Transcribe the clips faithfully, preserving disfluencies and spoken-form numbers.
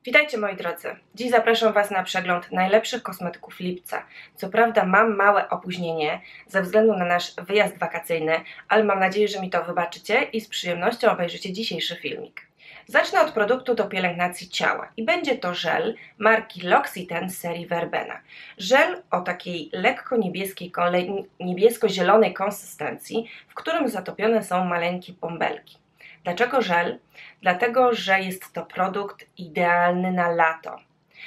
Witajcie moi drodzy, dziś zapraszam Was na przegląd najlepszych kosmetyków lipca. Co prawda mam małe opóźnienie ze względu na nasz wyjazd wakacyjny, ale mam nadzieję, że mi to wybaczycie i z przyjemnością obejrzycie dzisiejszy filmik. Zacznę od produktu do pielęgnacji ciała i będzie to żel marki L'Occitane z serii Verbena. Żel o takiej lekko niebieskiej, niebiesko-zielonej konsystencji, w którym zatopione są maleńkie bąbelki. Dlaczego żel? Dlatego, że jest to produkt idealny na lato.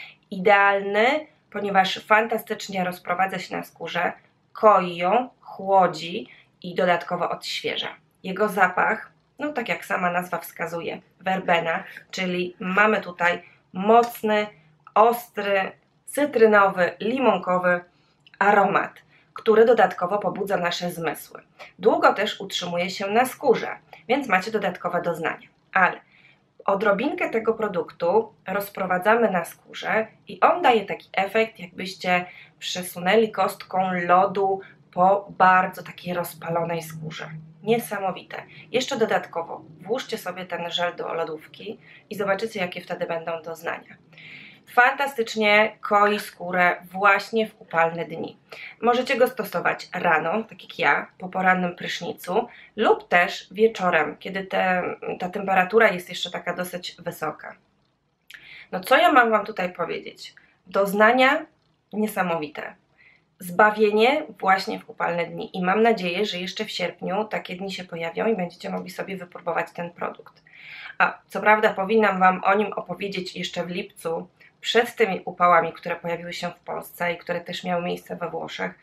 Idealny, ponieważ fantastycznie rozprowadza się na skórze, koi ją, chłodzi i dodatkowo odświeża. Jego zapach, no tak jak sama nazwa wskazuje, verbena, czyli mamy tutaj mocny, ostry, cytrynowy, limonkowy aromat, który dodatkowo pobudza nasze zmysły. Długo też utrzymuje się na skórze, więc macie dodatkowe doznania. Ale odrobinkę tego produktu rozprowadzamy na skórze i on daje taki efekt, jakbyście przesunęli kostką lodu po bardzo takiej rozpalonej skórze. Niesamowite. Jeszcze dodatkowo włóżcie sobie ten żel do lodówki i zobaczycie, jakie wtedy będą doznania. Fantastycznie koi skórę właśnie w upalne dni. Możecie go stosować rano, tak jak ja, po porannym prysznicu lub też wieczorem, kiedy te, ta temperatura jest jeszcze taka dosyć wysoka. No co ja mam Wam tutaj powiedzieć? Doznania niesamowite. Zbawienie właśnie w upalne dni i mam nadzieję, że jeszcze w sierpniu takie dni się pojawią i będziecie mogli sobie wypróbować ten produkt. A co prawda powinnam Wam o nim opowiedzieć jeszcze w lipcu, przed tymi upałami, które pojawiły się w Polsce i które też miały miejsce we Włoszech,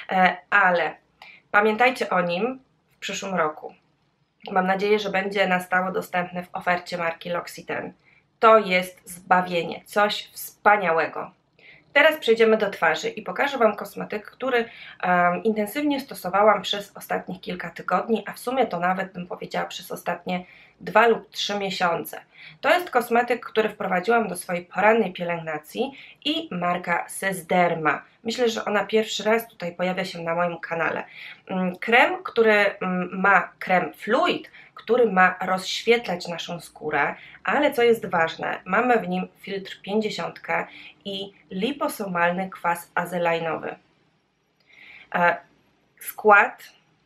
ale pamiętajcie o nim w przyszłym roku. Mam nadzieję, że będzie na stałe dostępny w ofercie marki L'Occitane. To jest zbawienie, coś wspaniałego. Teraz przejdziemy do twarzy i pokażę Wam kosmetyk, który um, intensywnie stosowałam przez ostatnich kilka tygodni, a w sumie to nawet bym powiedziała przez ostatnie dwa lub trzy miesiące. To jest kosmetyk, który wprowadziłam do swojej porannej pielęgnacji i marka Sesderma. Myślę, że ona pierwszy raz tutaj pojawia się na moim kanale. Krem, który ma krem fluid, który ma rozświetlać naszą skórę, ale co jest ważne, mamy w nim filtr pięćdziesiąt i liposomalny kwas azelajnowy. Skład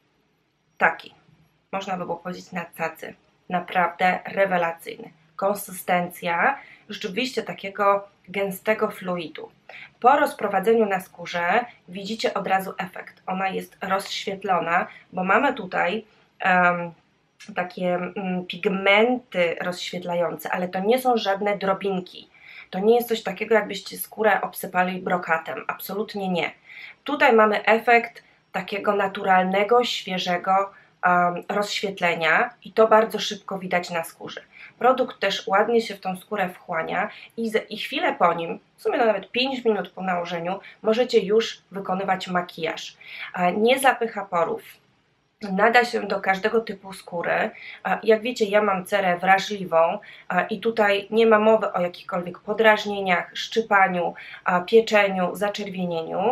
taki, można by było powiedzieć na cacy, naprawdę rewelacyjny. Konsystencja rzeczywiście takiego gęstego fluidu. Po rozprowadzeniu na skórze widzicie od razu efekt. Ona jest rozświetlona, bo mamy tutaj um, takie um, pigmenty rozświetlające, ale to nie są żadne drobinki. To nie jest coś takiego, jakbyście skórę obsypali brokatem. Absolutnie nie. Tutaj mamy efekt takiego naturalnego, świeżego um, rozświetlenia i to bardzo szybko widać na skórze. Produkt też ładnie się w tą skórę wchłania i, z, i chwilę po nim, w sumie nawet pięć minut po nałożeniu, możecie już wykonywać makijaż. Nie zapycha porów. Nada się do każdego typu skóry. Jak wiecie, ja mam cerę wrażliwą i tutaj nie ma mowy o jakichkolwiek podrażnieniach, szczypaniu, pieczeniu, zaczerwienieniu.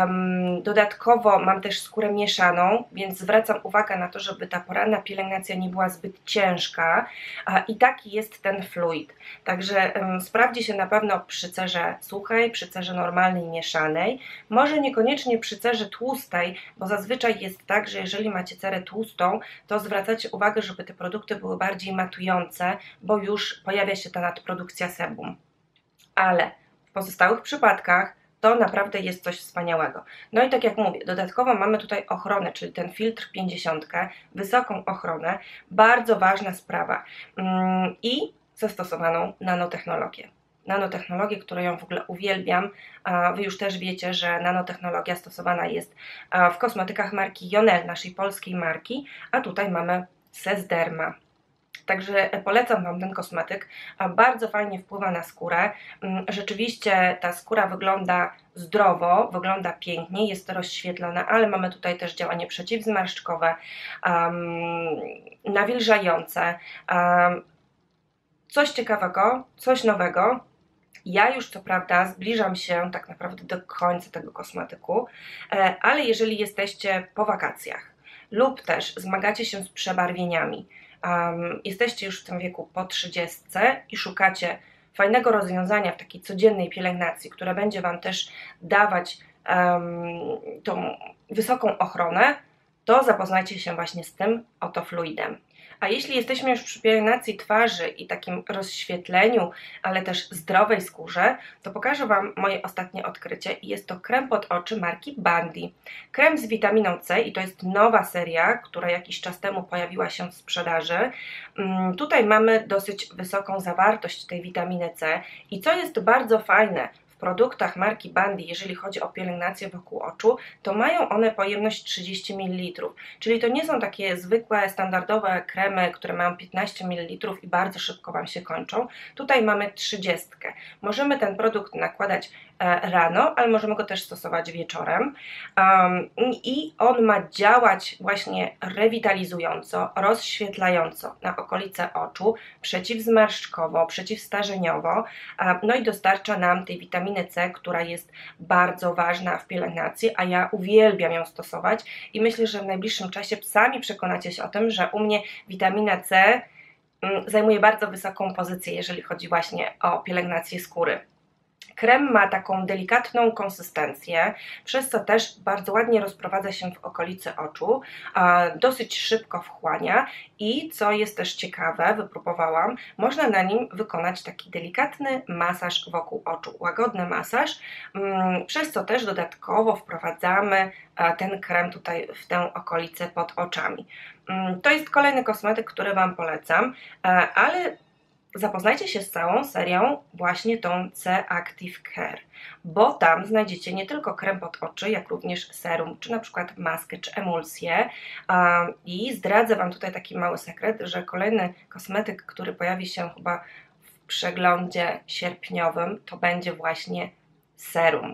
Dodatkowo mam też skórę mieszaną, więc zwracam uwagę na to, żeby ta poranna pielęgnacja nie była zbyt ciężka i taki jest ten fluid. Także sprawdzi się na pewno przy cerze suchej, przy cerze normalnej, mieszanej. Może niekoniecznie przy cerze tłustej, bo zazwyczaj jest tak, że jeżeli macie cerę tłustą, to zwracacie uwagę, żeby te produkty były bardziej matujące, bo już pojawia się ta nadprodukcja sebum. Ale w pozostałych przypadkach to naprawdę jest coś wspaniałego. No i tak jak mówię, dodatkowo mamy tutaj ochronę, czyli ten filtr pięćdziesiąt, wysoką ochronę, bardzo ważna sprawa mm, i zastosowaną nanotechnologię. Nanotechnologię, którą ją w ogóle uwielbiam. Wy już też wiecie, że nanotechnologia stosowana jest w kosmetykach marki Jonel, naszej polskiej marki, a tutaj mamy Sesderma. Także polecam Wam ten kosmetyk, bardzo fajnie wpływa na skórę, rzeczywiście ta skóra wygląda zdrowo, wygląda pięknie, jest rozświetlona, ale mamy tutaj też działanie przeciwzmarszczkowe, um, nawilżające, um, coś ciekawego, coś nowego. Ja już co prawda zbliżam się tak naprawdę do końca tego kosmetyku, ale jeżeli jesteście po wakacjach lub też zmagacie się z przebarwieniami, um, jesteście już w tym wieku po trzydziestce i szukacie fajnego rozwiązania w takiej codziennej pielęgnacji, które będzie Wam też dawać um, tą wysoką ochronę, to zapoznajcie się właśnie z tym oto fluidem. A jeśli jesteśmy już przy pielęgnacji twarzy i takim rozświetleniu, ale też zdrowej skórze, to pokażę Wam moje ostatnie odkrycie i jest to krem pod oczy marki Bandy. Krem z witaminą C i to jest nowa seria, która jakiś czas temu pojawiła się w sprzedaży. Tutaj mamy dosyć wysoką zawartość tej witaminy C i co jest bardzo fajne, w produktach marki Bandy, jeżeli chodzi o pielęgnację wokół oczu, to mają one pojemność trzydzieści mililitrów, czyli to nie są takie zwykłe, standardowe kremy, które mają piętnaście mililitrów i bardzo szybko Wam się kończą. Tutaj mamy trzydzieści. Możemy ten produkt nakładać rano, ale możemy go też stosować wieczorem um, i on ma działać właśnie rewitalizująco, rozświetlająco na okolice oczu, przeciwzmarszczkowo, przeciwstarzeniowo, no i dostarcza nam tej witaminy C, która jest bardzo ważna w pielęgnacji, a ja uwielbiam ją stosować i myślę, że w najbliższym czasie sami przekonacie się o tym, że u mnie witamina C zajmuje bardzo wysoką pozycję, jeżeli chodzi właśnie o pielęgnację skóry. Krem ma taką delikatną konsystencję, przez co też bardzo ładnie rozprowadza się w okolicy oczu, dosyć szybko wchłania i co jest też ciekawe, wypróbowałam, można na nim wykonać taki delikatny masaż wokół oczu, łagodny masaż, przez co też dodatkowo wprowadzamy ten krem tutaj w tę okolicę pod oczami. To jest kolejny kosmetyk, który Wam polecam, ale zapoznajcie się z całą serią właśnie tą C Active Care, bo tam znajdziecie nie tylko krem pod oczy, jak również serum, czy na przykład maskę, czy emulsję. I zdradzę Wam tutaj taki mały sekret, że kolejny kosmetyk, który pojawi się chyba w przeglądzie sierpniowym, to będzie właśnie serum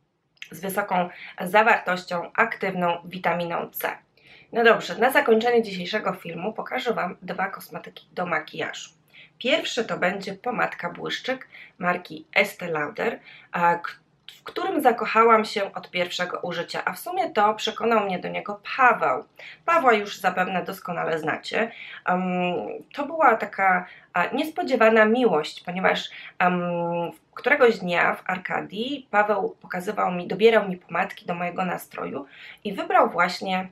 z wysoką zawartością aktywną witaminą C. No dobrze, na zakończenie dzisiejszego filmu pokażę Wam dwa kosmetyki do makijażu. Pierwszy to będzie pomadka błyszczyk marki Estée Lauder, w którym zakochałam się od pierwszego użycia, a w sumie to przekonał mnie do niego Paweł. Pawła już zapewne doskonale znacie. To była taka niespodziewana miłość, ponieważ któregoś dnia w Arkadii Paweł pokazywał mi, dobierał mi pomadki do mojego nastroju i wybrał właśnie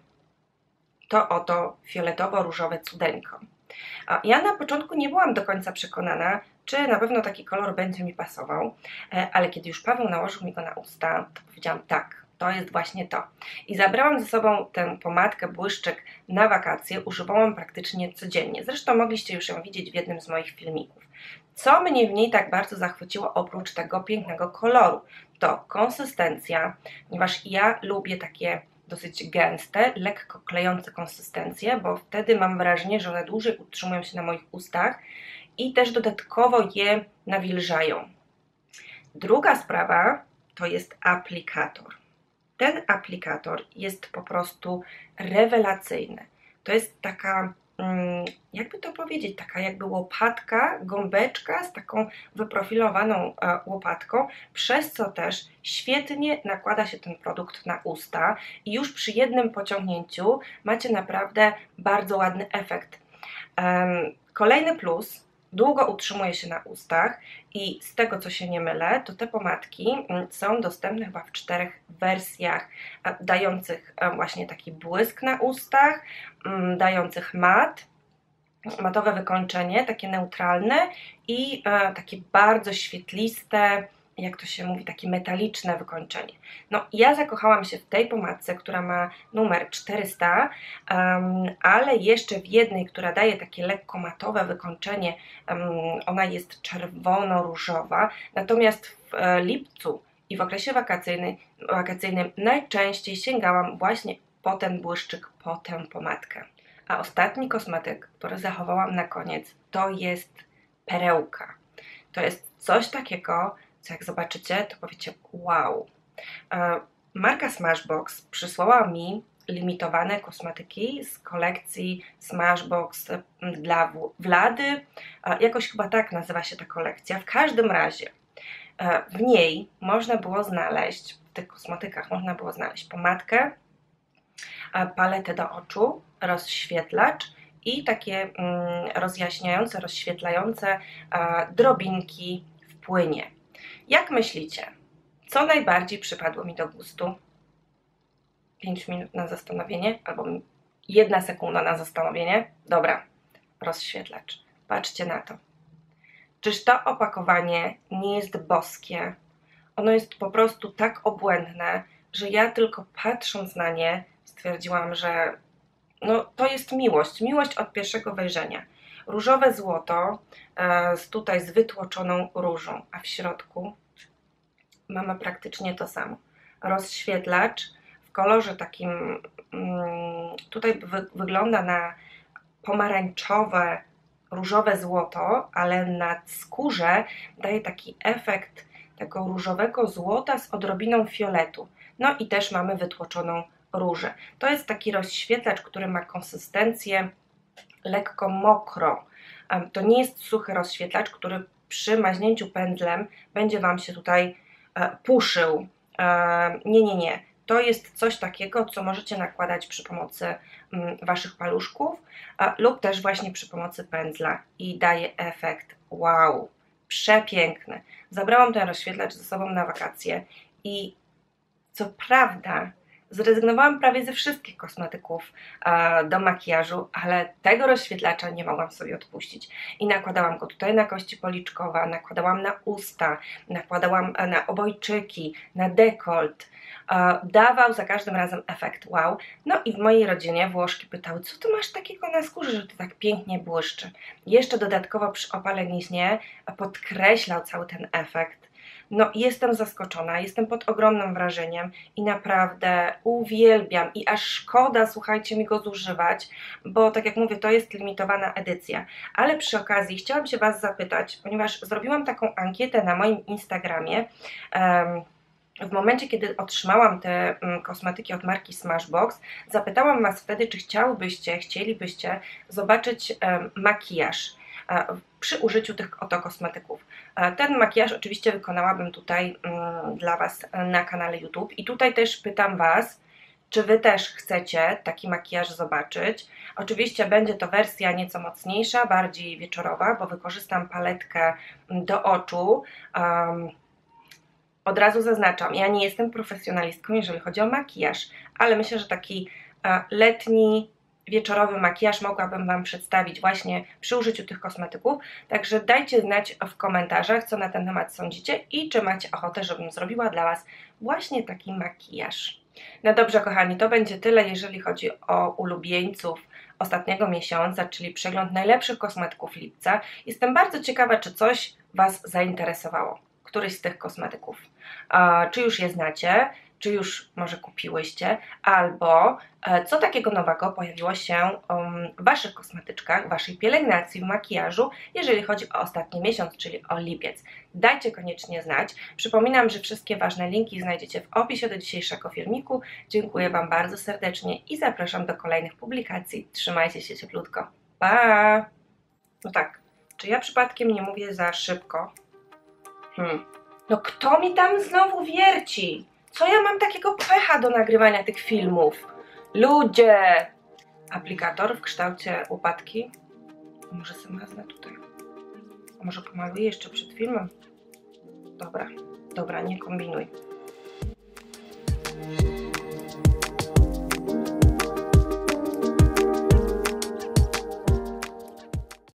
to oto fioletowo-różowe cudeńko. Ja na początku nie byłam do końca przekonana, czy na pewno taki kolor będzie mi pasował, ale kiedy już Paweł nałożył mi go na usta, to powiedziałam tak, to jest właśnie to. I zabrałam ze sobą tę pomadkę błyszczyk na wakacje, używałam praktycznie codziennie. Zresztą mogliście już ją widzieć w jednym z moich filmików. Co mnie w niej tak bardzo zachwyciło oprócz tego pięknego koloru, to konsystencja, ponieważ ja lubię takie dosyć gęste, lekko klejące konsystencje, bo wtedy mam wrażenie, że one dłużej utrzymują się na moich ustach i też dodatkowo je nawilżają. Druga sprawa to jest aplikator. Ten aplikator jest po prostu rewelacyjny. To jest taka, jakby to powiedzieć, taka jakby łopatka, gąbeczka z taką wyprofilowaną łopatką, przez co też świetnie nakłada się ten produkt na usta i już przy jednym pociągnięciu macie naprawdę bardzo ładny efekt. Kolejny plus, długo utrzymuje się na ustach i z tego co się nie mylę, to te pomadki są dostępne chyba w czterech wersjach, dających właśnie taki błysk na ustach, dających mat, matowe wykończenie, takie neutralne i takie bardzo świetliste, jak to się mówi, takie metaliczne wykończenie. No ja zakochałam się w tej pomadce, która ma numer czterysta, um, ale jeszcze w jednej, która daje takie lekko matowe wykończenie, um, ona jest czerwono-różowa, natomiast w e, lipcu i w okresie wakacyjnym, wakacyjnym najczęściej sięgałam właśnie po ten błyszczyk, po tę pomadkę. A ostatni kosmetyk, który zachowałam na koniec, to jest perełka. To jest coś takiego, co jak zobaczycie, to powiecie wow. Marka Smashbox przysłała mi limitowane kosmetyki z kolekcji Smashbox dla Wlady. Jakoś chyba tak nazywa się ta kolekcja. W każdym razie w niej można było znaleźć, w tych kosmetykach można było znaleźć pomadkę, paletę do oczu, rozświetlacz i takie rozjaśniające, rozświetlające drobinki płynie. Jak myślicie, co najbardziej przypadło mi do gustu? pięć minut na zastanowienie albo jedna sekunda na zastanowienie? Dobra, rozświetlacz. Patrzcie na to. Czyż to opakowanie nie jest boskie? Ono jest po prostu tak obłędne, że ja tylko patrząc na nie stwierdziłam, że no, to jest miłość, miłość od pierwszego wejrzenia. Różowe złoto e, z tutaj z wytłoczoną różą, a w środku mamy praktycznie to samo. Rozświetlacz w kolorze takim, mm, tutaj wy, wygląda na pomarańczowe, różowe złoto, ale na skórze daje taki efekt tego różowego złota z odrobiną fioletu. No i też mamy wytłoczoną różę. To jest taki rozświetlacz, który ma konsystencję lekko mokro. To nie jest suchy rozświetlacz, który przy maźnięciu pędzlem będzie Wam się tutaj puszył. Nie, nie, nie. To jest coś takiego, co możecie nakładać przy pomocy Waszych paluszków lub też właśnie przy pomocy pędzla i daje efekt wow, przepiękny. Zabrałam ten rozświetlacz ze sobą na wakacje i co prawda zrezygnowałam prawie ze wszystkich kosmetyków e, do makijażu, ale tego rozświetlacza nie mogłam sobie odpuścić. I nakładałam go tutaj na kości policzkowe, nakładałam na usta, nakładałam na obojczyki, na dekolt. E, dawał za każdym razem efekt wow. No i w mojej rodzinie Włoszki pytały, co ty masz takiego na skórze, że to tak pięknie błyszczy. Jeszcze dodatkowo przy opaleniźnie podkreślał cały ten efekt. No jestem zaskoczona, jestem pod ogromnym wrażeniem i naprawdę uwielbiam i aż szkoda, słuchajcie, mi go zużywać, bo tak jak mówię, to jest limitowana edycja. Ale przy okazji chciałam się Was zapytać, ponieważ zrobiłam taką ankietę na moim Instagramie, um, w momencie, kiedy otrzymałam te um, kosmetyki od marki Smashbox, zapytałam Was wtedy, czy chciałybyście, chcielibyście zobaczyć um, makijaż przy użyciu tych oto kosmetyków. Ten makijaż oczywiście wykonałabym tutaj um, dla Was na kanale YouTube i tutaj też pytam Was, czy Wy też chcecie taki makijaż zobaczyć. Oczywiście będzie to wersja nieco mocniejsza, bardziej wieczorowa, bo wykorzystam paletkę do oczu. Um, od razu zaznaczam, ja nie jestem profesjonalistką, jeżeli chodzi o makijaż, ale myślę, że taki uh, letni, wieczorowy makijaż mogłabym Wam przedstawić właśnie przy użyciu tych kosmetyków, także dajcie znać w komentarzach, co na ten temat sądzicie i czy macie ochotę, żebym zrobiła dla Was właśnie taki makijaż. No dobrze, kochani, to będzie tyle, jeżeli chodzi o ulubieńców ostatniego miesiąca, czyli przegląd najlepszych kosmetyków lipca. Jestem bardzo ciekawa, czy coś Was zainteresowało, któryś z tych kosmetyków. Uh, czy już je znacie? Czy już może kupiłyście, albo e, co takiego nowego pojawiło się um, w Waszych kosmetyczkach, w Waszej pielęgnacji, w makijażu, jeżeli chodzi o ostatni miesiąc, czyli o lipiec. Dajcie koniecznie znać. Przypominam, że wszystkie ważne linki znajdziecie w opisie do dzisiejszego filmiku. Dziękuję Wam bardzo serdecznie i zapraszam do kolejnych publikacji. Trzymajcie się cieplutko. Pa! No tak, czy ja przypadkiem nie mówię za szybko? Hmm. No kto mi tam znowu wierci? Co ja mam takiego pecha do nagrywania tych filmów? Ludzie! Aplikator w kształcie łopatki. Może sobie maznę tutaj. A może pomaluję jeszcze przed filmem? Dobra, dobra, nie kombinuj.